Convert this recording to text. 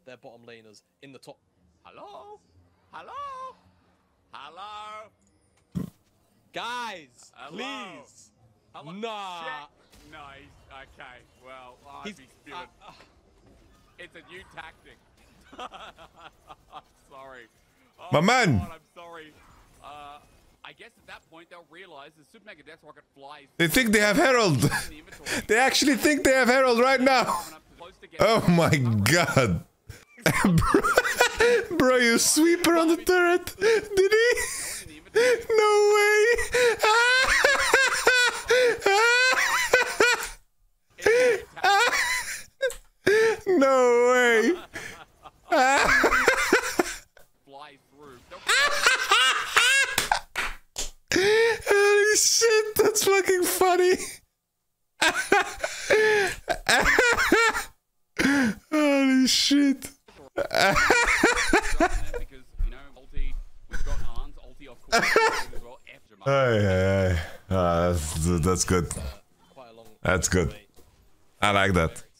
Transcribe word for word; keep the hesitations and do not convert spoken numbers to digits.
their bottom laners in the top. Hello? Hello? Hello? Guys, Hello? please. Hello? Nah. Shit. Nice. Okay. Well, I'd He's, be spewing. uh, uh, It's a new tactic. I'm sorry. Oh, My man. God, I'm sorry. Uh, I guess at that point they'll realize the Super Mega Death Rocket flies. They think they have Herald. They actually think they have Herald right now. Oh my god. bro, bro, you sweeper on the turret. Did he? No way. No way. Fly through. Holy shit, that's fucking funny. Holy shit. Because, you know, ulti, we've got Arn's ulti off course as well. Aye, aye, aye. Ah, that's, that's good. That's good. I like that.